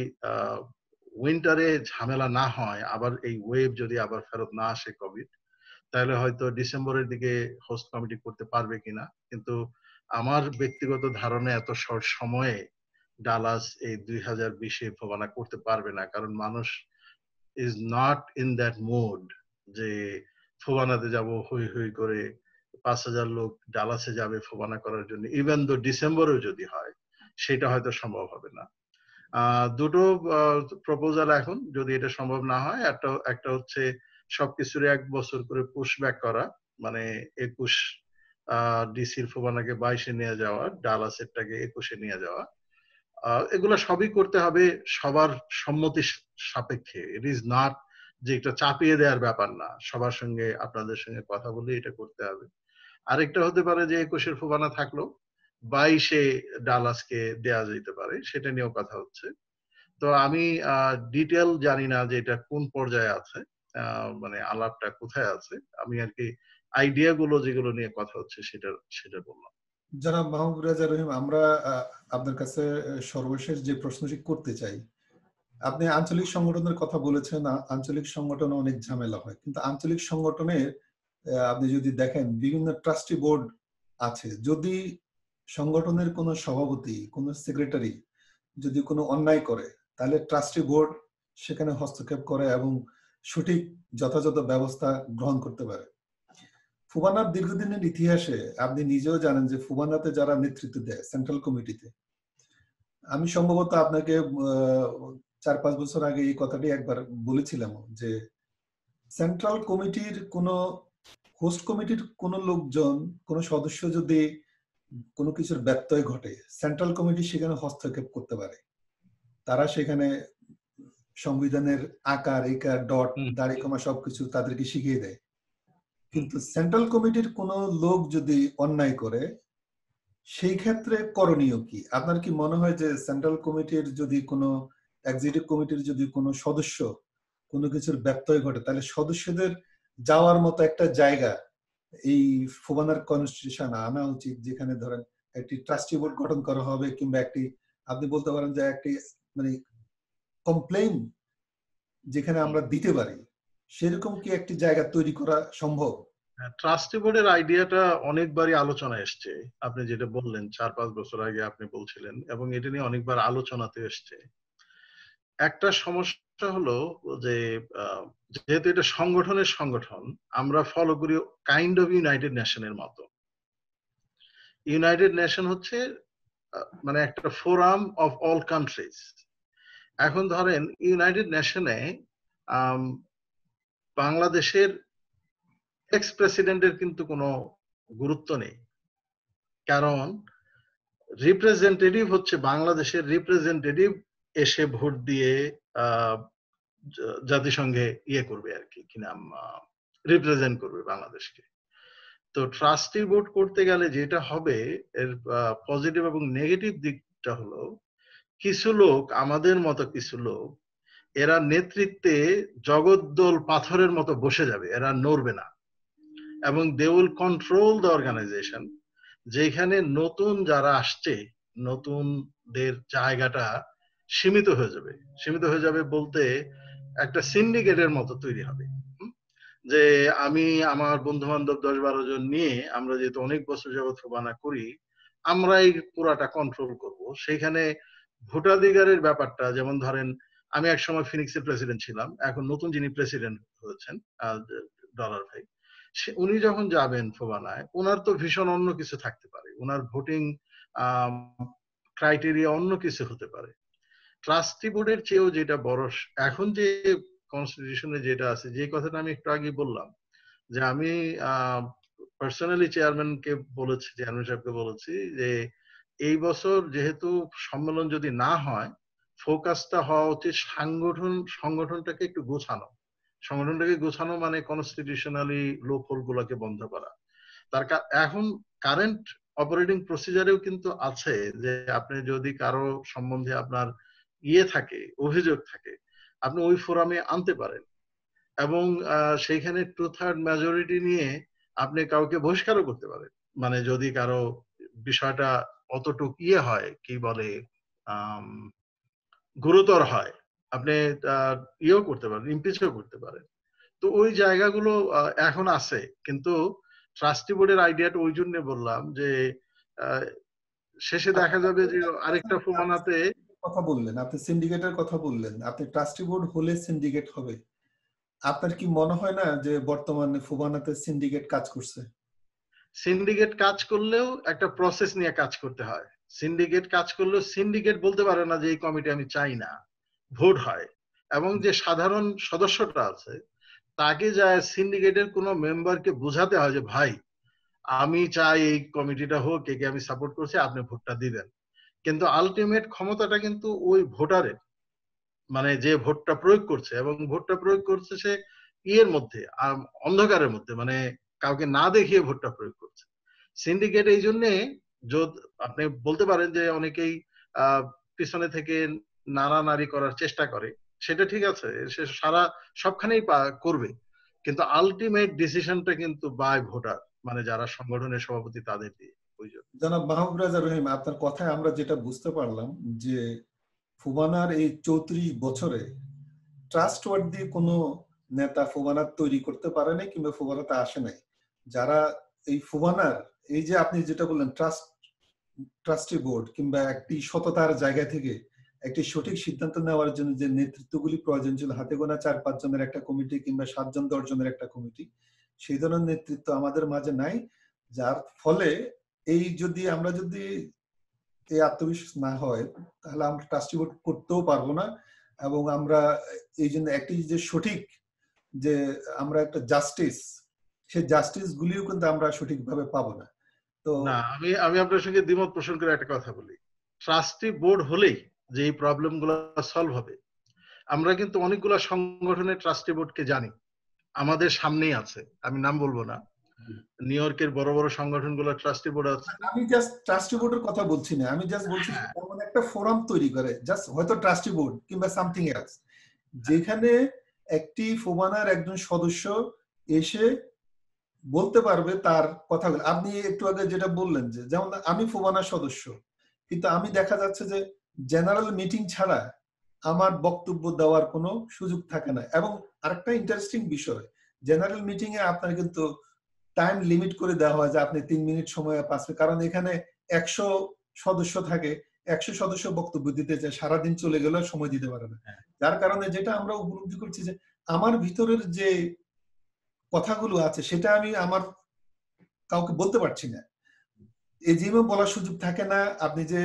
উইন্টারে ঝামেলা না হয়, আবার এই ওয়েভ যদি আবার ফেরত না আসে কোভিড, তাহলে হয়তো ডিসেম্বরের দিকে হোস্ট কমিটি করতে পারবে কিনা। কিন্তু আমার ব্যক্তিগত ধারণা এত শর্ট সময়ে ডালাস এই দুই হাজার বিশে ফোবানা করতে পারবে না, কারণ মানুষ is not in that mood যে ফোবানাতে যাব হই হই করে পাঁচ হাজার লোক ডালাসে যাবে ফোবানা করার জন্য, ইভেন দো ডিসেম্বরেও যদি হয় সেটা হয়তো সম্ভব হবে না। আহ দুটো প্রপোজাল এখন, যদি এটা সম্ভব না হয়, একটা একটা হচ্ছে সবকিছুর এক বছর করে পুশ ব্যাক করা, মানে একুশ আহ ডিসির ফোবানাকে বাইশে নিয়ে যাওয়া, ডালাসেরটাকে একুশে নিয়ে যাওয়া। আহ এগুলো সবই করতে হবে সবার সম্মতি সাপেক্ষে। ইট ইজ নট যে এটা চাপিয়ে দেওয়ার ব্যাপার না, সবার সঙ্গে আপনাদের সঙ্গে কথা বলে এটা করতে হবে। আরেকটা হতে পারে যে একুশের ফোবানা থাকলো বাইশে ডালাসকে দেয়া যেতে পারে, সেটা নিয়েও কথা হচ্ছে। তো আমি ডিটেল জানি না যে এটা কোন পর্যায়ে আছে, মানে আলাপটা কোথায় আছে। আমি আর কি আইডিয়া গুলো যেগুলো নিয়ে কথা হচ্ছে সেটা সেটা বললাম। জনাব মাহবুব রেজা রহিম, আমরা আপনার কাছে সর্বশেষ যে প্রশ্নটি করতে চাই, আপনি আঞ্চলিক সংগঠনের কথা বলেছেন, আঞ্চলিক সংগঠনে অনেক ঝামেলা হয়, কিন্তু আঞ্চলিক সংগঠনে আপনি যদি দেখেন বিভিন্ন ট্রাস্টি বোর্ড আছে। যদি সংগঠনের কোনো সভাপতি, কোনো সেক্রেটারি যদি কোনো অন্যায় করে, তাহলে ট্রাস্টি বোর্ড সেখানে হস্তক্ষেপ করে এবং সঠিক যথাযথ ব্যবস্থা গ্রহণ করতে পারে। ফুবানার দীর্ঘদিনের ইতিহাসে আপনি নিজেও জানেন যে ফুবানাতে যারা নেতৃত্ব দেয় সেন্ট্রাল কমিটিতে, আমি সম্ভবত আপনাকে চার পাঁচ বছর আগে এই কথাটি একবার বলেছিলাম যে সেন্ট্রাল কমিটির কোন হোস্ট কমিটির কোন লোকজন, কোন সদস্য যদি কোনো কিছুর ব্যত্যয় ঘটে, সেন্ট্রাল কমিটি সেখানে হস্তক্ষেপ করতে পারে। তারা সেখানে সংবিধানের আকার, ইকার, ডট, দাড়ি কমা সবকিছু তাদেরকে শিখিয়ে দেয়। কিন্তু সেন্ট্রাল কমিটির কোন লোক যদি অন্যায় করে, সেই ক্ষেত্রে করণীয় কি? আপনার কি মনে হয় যে সেন্ট্রাল কমিটির যদি কোনো এক্সিকিউটিভ কমিটির যদি কোনো সদস্য কোনো কিছুর ব্যত্যয় ঘটে, তাহলে সদস্যদের যাওয়ার মতো একটা জায়গা এই ফুবানার কনস্টিটিউশন আনা উচিত, যেখানে ধরেন একটি ট্রাস্টি বোর্ড গঠন করা হবে, কিংবা একটি আপনি বলতে পারেন যে একটি মানে কমপ্লেইন যেখানে আমরা দিতে পারি, সেরকম কি একটি জায়গা তৈরি করা সম্ভব? ট্রাস্টি বোর্ডের আইডিয়াটা অনেকবারই আলোচনা এসছে। আপনি যেটা বললেন চার পাঁচ বছর আগে আপনি বলছিলেন, এবং এটা নিয়ে অনেকবার আলোচনাতে এসছে। একটা সমস্যা হলো যে যেহেতু এটা সংগঠনের সংগঠন, আমরা ফলো করি কাইন্ড অফ ইউনাইটেড নেশনের মতো। ইউনাইটেড নেশন হচ্ছে মানে একটা ফোরাম অফ অল কান্ট্রিজ। এখন ধরেন ইউনাইটেড নেশনে বাংলাদেশের এক্স প্রেসিডেন্টের কিন্তু কোনো গুরুত্ব নেই, কারণ রিপ্রেজেন্টেটিভ হচ্ছে বাংলাদেশের রিপ্রেজেন্টেটিভ এসে ভোট দিয়ে জাতিসংঘে ইয়ে করবে আর কি, কি নাম, রিপ্রেজেন্ট করবে বাংলাদেশকে। তো ট্রাস্টি বোর্ড করতে গেলে যেটা হবে, এর পজিটিভ এবং নেগেটিভ দিকটা হলো কিছু লোক, আমাদের মতো কিছু লোক, এরা নেতৃত্বে জগদ্দল পাথরের মতো বসে যাবে, এরা নড়বে না, এবং they will control the organization. যেখানে নতুন যারা আসছে, নতুনদের জায়গাটা সীমিত হয়ে যাবে। সীমিত হয়ে যাবে বলতে একটা সিন্ডিকেটের মতো তৈরি হবে, যে আমি আমার বন্ধু বান্ধব দশ বারো জন নিয়ে, আমরা যেহেতু অনেক বছর যাবৎ ফোবানা করি, আমরা এই পুরাটা কন্ট্রোল করব। সেইখানে ভোটাধিকারের ব্যাপারটা, যেমন ধরেন আমি এক সময় ফিনিক্সের প্রেসিডেন্ট ছিলাম, এখন নতুন যিনি প্রেসিডেন্ট হয়েছেন ডলার ভাই, উনি যখন যাবেন ফোবানায়, ওনার তো ভীষণ অন্য কিছু থাকতে পারে, ওনার ভোটিং ক্রাইটেরিয়া অন্য কিছু হতে পারে। ট্রাস্টি বোর্ডের চেয়েও যেটা বড়, এখন যে কনস্টিটিউশনে যেটা আছে, যে কথাটা আমি একটু আগে বললাম, যে আমি পার্সোনালি চেয়ারম্যানকে বলেছি, চেয়ারম্যান সাহেবকে বলেছি যে এই বছর যেহেতু সম্মেলন যদি না হয়, ফোকাসটা হওয়া উচিত সাংগঠন সংগঠনটাকে একটু গোছানো। সংগঠনটাকে গোছানো মানে কনস্টিটিউশনালি লোপ হোল গুলোকে বন্ধ করা। তার এখন কারেন্ট অপারেটিং প্রসিজারেও কিন্তু আছে যে আপনি যদি কারো সম্বন্ধে আপনার ইয়ে থাকে, অভিযোগ থাকে, আপনি ওই ফোরামে আনতে পারেন এবং সেইখানে টু থার্ড মেজরিটি নিয়ে আপনি কাউকে বহিষ্কারও করতে পারেন। মানে যদি কারো বিষয়টা অতটুক ইয়ে হয়, কি বলে, গুরুতর হয়, আপনি ইয়েও করতে পারেন, ইমপিচও করতে পারেন। তো ওই জায়গাগুলো এখন আছে, কিন্তু ট্রাস্টি বোর্ডের আইডিয়াটা ওই জন্য বললাম যে শেষে দেখা যাবে যে আরেকটা ফোমানাতে কথা বললেন, আপনি সিন্ডিকেটের কথা বললেন, আপনি ট্রাস্টি বোর্ড হলে সিন্ডিকেট হবে। আপনার কি মনে হয় না যে বর্তমানে ফোবানাতে সিন্ডিকেট কাজ করছে? সিন্ডিকেট কাজ করলেও একটা প্রসেস নিয়ে কাজ করতে হয়। সিন্ডিকেট কাজ করলেও সিন্ডিকেট বলতে পারে না যে এই কমিটি আমি চাই না, ভোট হয়। এবং যে সাধারণ সদস্যটা আছে তাকে যায় সিন্ডিকেটের কোনো মেম্বারকে বোঝাতে হয় যে ভাই আমি চাই এই কমিটিটা হোক, একে আমি সাপোর্ট করছি, আপনি ভোটটা দিবেন। কিন্তু আলটিমেট ক্ষমতাটা কিন্তু ওই ভোটারের, মানে যে ভোটটা প্রয়োগ করছে, এবং ভোটটা প্রয়োগ করছে সে ইয়ের মধ্যে, অন্ধকারের মধ্যে, মানে কাউকে না দেখিয়ে ভোটটা প্রয়োগ করছে। সিন্ডিকেট এই জন্যে আপনি বলতে পারেন যে অনেকেই আহ পিছনে থেকে নাড়ানাড়ি করার চেষ্টা করে, সেটা ঠিক আছে, সে সারা সবখানেই করবে, কিন্তু আলটিমেট ডিসিশনটা কিন্তু বাই ভোটার, মানে যারা সংগঠনের সভাপতি তাদের দিয়ে। জনাব মাহবুব রাজা রহিম, আপনার কথায় আমরা যেটা বুঝতে পারলাম যে ফোবানার এই চৌত্রিশ বছরে ট্রাস্টওয়ার্দি কোনো নেতা ফোবানার তৈরি করতে পারে নাই কিংবা ফোবানাতে আসে নাই। যারা এই ফোবানার এই যে আপনি যেটা বললেন ট্রাস্ট ট্রাস্টি বোর্ড কিংবা একটি সততার জায়গা থেকে একটি সঠিক সিদ্ধান্ত নেওয়ার জন্য যে নেতৃত্বগুলি প্রয়োজন ছিল, হাতে গোনা চার পাঁচ জনের একটা কমিটি কিংবা সাতজন দশ জনের একটা কমিটি, সেই ধরনের নেতৃত্ব আমাদের মাঝে নাই। যার ফলে এই যদি আমরা যদি এই আত্মবিশ্বাস না হয় তাহলে আমরা ট্রাস্টি বোর্ড করতেও পারবো না, এবং আমরা এই জন্য একটি যে সঠিক যে আমরা একটা জাস্টিস, সেই জাস্টিস গুলিও কিন্তু আমরা সঠিকভাবে পাবো না। তো না, আমি আমি আপনার সঙ্গে দ্বিমত পোষণ করে একটা কথা বলি। ট্রাস্টি বোর্ড হলেই যে এই প্রবলেম গুলো সলভ হবে। আমরা কিন্তু অনেকগুলো সংগঠনের ট্রাস্টি বোর্ডকে জানি, আমাদের সামনেই আছে, আমি নাম বলবো না, নিউ ইয়র্কের বড় বড় সংগঠনগুলো ট্রাস্টি বোর্ড আছে। আমি জাস্ট ট্রাস্টি বোর্ডের কথা বলছি না, আমি জাস্ট বলছি এমন একটা ফোরাম তৈরি করে, জাস্ট হয়তো ট্রাস্টি বোর্ড কিংবা সামথিং এলস, যেখানে একটি ফোবানার একজন সদস্য এসে বলতে পারবে তার কথাগুলো। আপনি একটু আগে যেটা বললেন যে যেমন আমি ফোবানার সদস্য, কিন্তু আমি দেখা যাচ্ছে যে জেনারেল মিটিং ছাড়া আমার বক্তব্য দেওয়ার কোনো সুযোগ থাকে না। এবং আরেকটা ইন্টারেস্টিং বিষয়, জেনারেল মিটিং এ আপনার কিন্তু টাইম লিমিট করে দেওয়া হয় যে আপনি তিন মিনিট সময় পাঁচ মিনিট, কারণ এখানে একশো সদস্য থাকে, একশো সদস্য বক্তব্য দিতে চায়, সারাদিন চলে গেলেও সময় দিতে পারে না। যার কারণে যেটা আমরা উপলব্ধি করছি যে আমার ভিতরের যে কথাগুলো আছে সেটা আমি আমার কাউকে বলতে পারছি না, এই যেভাবে বলার সুযোগ থাকে না। আপনি যে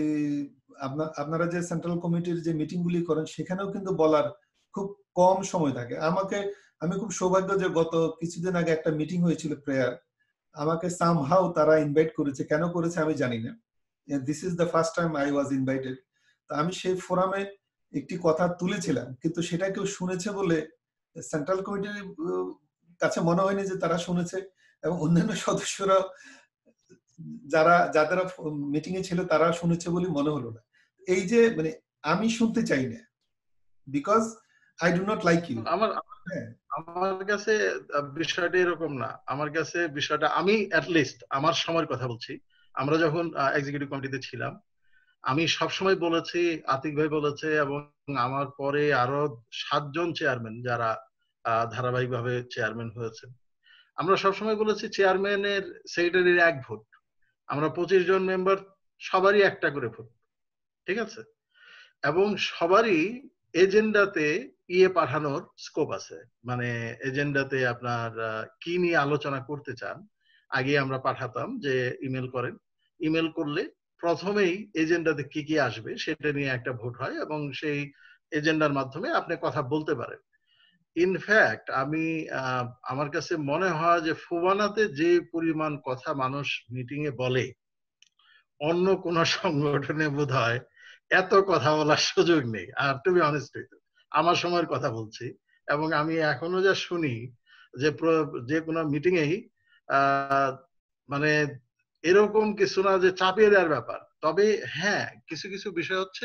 আপনারা যে সেন্ট্রাল কমিটির যে মিটিং গুলি করেন সেখানেও কিন্তু বলার খুব কম সময় থাকে। আমাকে আমি খুব সৌভাগ্য যে গত কিছুদিন আগে একটা মিটিং হয়েছিল প্রেয়ার, আমাকে সামহাউ তারা ইনভাইট করেছে, কেন করেছে আমি জানি না, this is the first time I was invited. তো আমি সেই ফোরামে একটি কথা তুলেছিলাম, কিন্তু সেটা কেউ শুনেছে বলে সেন্ট্রাল কমিটির কাছে মনে হয়নি যে তারা শুনেছে, এবং অন্যান্য সদস্যরা যারা যাদের মিটিং এ ছিল তারা শুনেছে বলে মনে হলো না। এই যে মানে আমি শুনতে চাই না, because I do not like you. আমার আমার কাছে বিষয়টা এরকম না, আমার কাছে বিষয়টা, আমি অ্যাটলিস্ট আমার সময়ের কথা বলছি, আমরা যখন এক্সিকিউটিভ কমিটিতে ছিলাম আমি সবসময় বলেছি, আতিক ভাই বলেছে, এবং আমার পরে আরো সাতজন চেয়ারম্যান যারা ধারাবাহিকভাবে চেয়ারম্যান হয়েছে, আমরা সবসময় বলেছি চেয়ারম্যানের সেক্রেটারির এক ভোট, আমরা পঁচিশ জন মেম্বার সবারই একটা করে ভোট, ঠিক আছে, এবং সবারই এজেন্ডাতে ইয়ে পাঠানোর স্কোপ আছে, মানে এজেন্ডাতে আপনার কি নিয়ে আলোচনা করতে চান আগে আমরা পাঠাতাম যে ইমেল করেন, ইমেল করলে প্রথমেই এজেন্ডাতে কি কি আসবে সেটা নিয়ে একটা ভোট হয় এবং সেই এজেন্ডার মাধ্যমে আপনি কথা বলতে পারেন। ইনফ্যাক্ট আমি আমার কাছে মনে হয় যে ফুবানাতে যে পরিমাণ কথা মানুষ মিটিং এ বলে অন্য কোন সংগঠনে বোধহয় এত কথা বলার সুযোগ নেই। আর টু বি অনেস্ট আমার সময়ের কথা বলছি, এবং আমি এখনো যা শুনি যে যে কোনো মিটিং এই মানে এরকম কিছু না যে চাপিয়ে দেওয়ার ব্যাপার। তবে হ্যাঁ, কিছু কিছু বিষয় হচ্ছে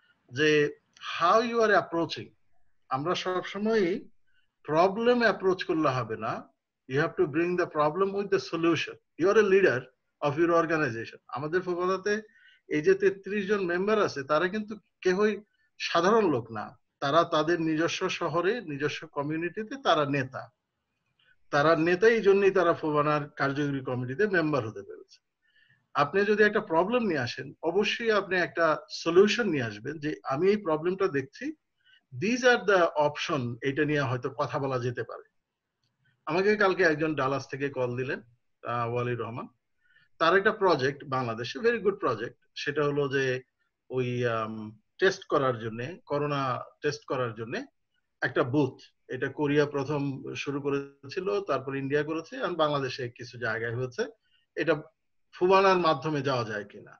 যে হাউ ইউ আর অ্যাপ্রোচিং। আমরা সবসময়ই প্রবলেম অ্যাপ্রোচ করলে হবে না, you have to bring the problem with the solution. You are a leader of your organization. আমাদের ফুবানাতে এই যে তেত্রিশ জন মেম্বার আছে তারা কিন্তু কেউই সাধারণ লোক না, তারা তাদের নিজস্ব শহরে নিজস্ব কমিউনিটিতে তারা নেতা। তারা নেতা, এই জন্যই তারা ফুবানার কার্যকরী কমিটিতে মেম্বার হতে পেরেছে। আপনি যদি একটা প্রবলেম নিয়ে আসেন, অবশ্যই আপনি একটা সলিউশন নিয়ে আসবেন যে আমি এই প্রবলেমটা দেখছি, দিস আর দ্য অপশন, এটা নিয়ে হয়তো কথা বলা যেতে পারে। আমাকে কালকে একজন ডালাস থেকে কল দিলেন, ওয়ালি রহমান। তার একটা প্রজেক্ট বাংলাদেশে, ভেরি গুড প্রজেক্ট, সেটা হলো যে ওই টেস্ট করার জন্য, করোনা টেস্ট করার জন্য একটা বুথ, এটা কোরিয়া প্রথম শুরু করেছিল, তারপর ইন্ডিয়া করেছে, আর বাংলাদেশে কিছু জায়গায় হয়েছে। এটা ফুবানার মাধ্যমে যাওয়া যায় কিনা।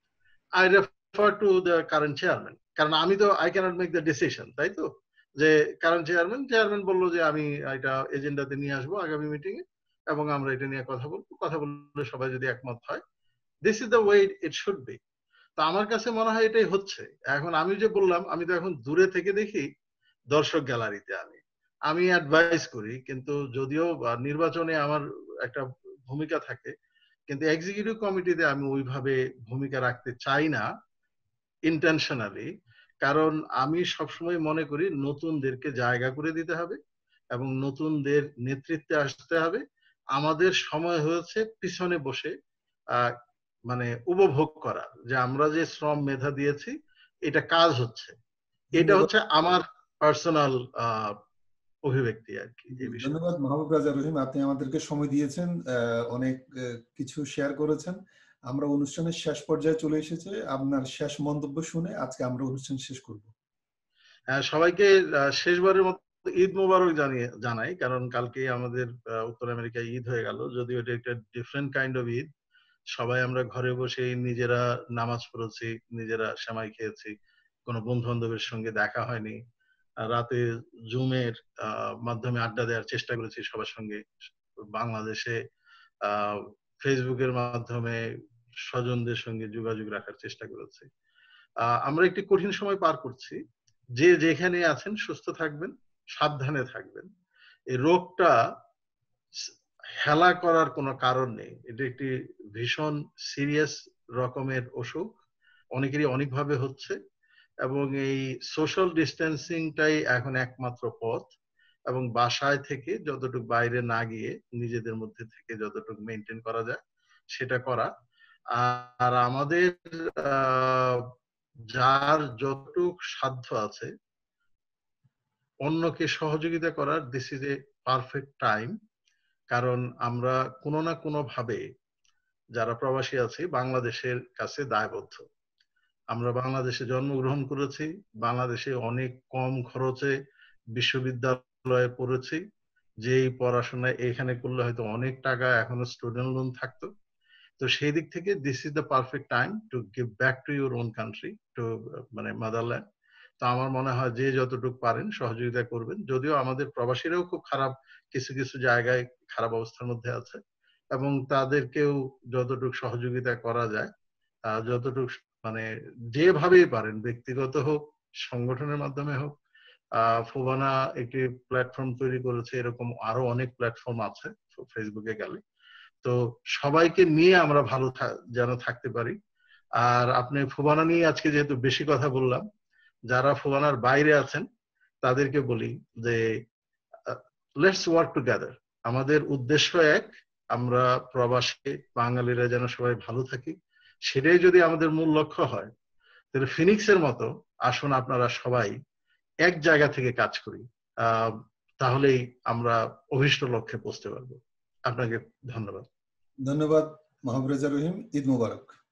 I refer to the current chairman, কারণ আমি তো I cannot make the decision, তাই তো, যে কারেন্ট চেয়ারম্যান চেয়ারম্যান বললো যে আমি এটা এজেন্ডাতে নিয়ে আসবো আগামী মিটিং এ, এবং আমরা এটা নিয়ে কথা বলবো, কথা বললে সবাই যদি একমত হয়, this is the way it should be. তো আমার কাছে মনে হয় এটাই হচ্ছে। এখন আমি যে বললাম, আমি তো এখন দূরে থেকে দেখি, দর্শক গ্যালারিতে আমি আমি অ্যাডভাইস করি, কিন্তু যদিও নির্বাচনে আমার একটা ভূমিকা থাকে, কিন্তু এক্সিকিউটিভ কমিটিতে আমি ওইভাবে ভূমিকা রাখতে চাই না ইন্টেনশনালি। কারণ আমি সবসময় মনে করি নতুনদেরকে জায়গা করে দিতে হবে এবং নতুনদের নেতৃত্বে আসতে হবে। আমাদের সময় হয়েছে পিছনে বসে আহ মানে উপভোগ করা, যে আমরা যে শ্রম মেধা দিয়েছি এটা কাজ হচ্ছে। এটা হচ্ছে আমার পার্সোনাল আহ অভিব্যক্তি আর কি। ধন্যবাদ মাহবুব রাজা রহিম, আপনি আমাদেরকে সময় দিয়েছেন, অনেক কিছু শেয়ার করেছেন। আমরা অনুষ্ঠানের শেষ পর্যায়ে চলে এসেছে, আপনার শেষ মন্তব্য শুনে আজকে আমরা অনুষ্ঠান শেষ করব। হ্যাঁ, সবাইকে শেষবারের মতো ঈদ মোবারক জানিয়ে জানাই, কারণ কালকে আমাদের উত্তর আমেরিকায় ঈদ হয়ে গেল, যদিও এটা একটা ডিফারেন্ট কাইন্ড অফ ঈদ। সবাই আমরা ঘরে বসে নিজেরা নামাজ পড়েছি, নিজেরা সেমাই খেয়েছি, কোনো বন্ধু বান্ধবের সঙ্গে দেখা হয়নি। রাতে জুমের মাধ্যমে আড্ডা দেওয়ার চেষ্টা করেছি সবার সঙ্গে। বাংলাদেশে আহ ফেসবুকের মাধ্যমে স্বজনদের সঙ্গে যোগাযোগ রাখার চেষ্টা করেছি। আহ আমরা একটি কঠিন সময় পার করছি। যে যেখানে আছেন সুস্থ থাকবেন, সাবধানে থাকবেন। এই রোগটা হেলা করার কোনো কারণ নেই, এটা একটি ভীষণ সিরিয়াস রকমের অসুখ, অনেকেরই অনেকভাবে হচ্ছে, এবং এই সোশ্যাল ডিস্টেন্সিংটাই এখন একমাত্র পথ, এবং বাসায় থেকে যতটুকু বাইরে না গিয়ে নিজেদের মধ্যে থেকে যতটুকু মেনটেন করা যায় সেটা করা। আর আমাদের যার যতটুক সাধ্য আছে অন্যকে সহযোগিতা করার, this is a perfect time. কারণ আমরা কোনো না কোনো ভাবে যারা প্রবাসী আছি বাংলাদেশের কাছে দায়বদ্ধ। আমরা বাংলাদেশে জন্মগ্রহণ করেছি, বাংলাদেশে অনেক কম খরচে বিশ্ববিদ্যালয়ে পড়েছি, যেই পড়াশোনা এখানে করলে হয়তো অনেক টাকা এখনো স্টুডেন্ট লোন থাকতো। তো সেই দিক থেকে this is the perfect time to give back to your own country, to মানে মাদারল্যান্ড। তো আমার মনে হয় যে যতটুকু পারেন সহযোগিতা করবেন। যদিও আমাদের প্রবাসীরাও খুব খারাপ কিছু কিছু জায়গায় খারাপ অবস্থার মধ্যে আছে, এবং তাদেরকেও যতটুকু সহযোগিতা করা যায়, যতটুকু মানে যেভাবেই পারেন, ব্যক্তিগত হোক, সংগঠনের মাধ্যমে হোক। আহ ফুবানা একটি প্ল্যাটফর্ম তৈরি করেছে, এরকম আরো অনেক প্ল্যাটফর্ম আছে ফেসবুকে গেলে। তো সবাইকে নিয়ে আমরা ভালো যেন থাকতে পারি। আর আপনি ফুবানা নিয়ে আজকে যেহেতু বেশি কথা বললাম, যারা ফুবানার বাইরে আছেন তাদেরকে বলি যে লেটস ওয়ার্ক টুগেদার। আমাদের উদ্দেশ্য এক, আমরা প্রবাসী বাঙালিরা যেন সবাই ভালো থাকি, সেটাই যদি আমাদের মূল লক্ষ্য হয়, তাহলে ফিনিক্সের মতো আসুন আপনারা সবাই এক জায়গা থেকে কাজ করি, তাহলেই আমরা অভিষ্ট লক্ষ্যে পৌঁছতে পারবো। আপনাকে ধন্যবাদ। ধন্যবাদ মাহবুব রেজা রহিম। ঈদ মোবারক।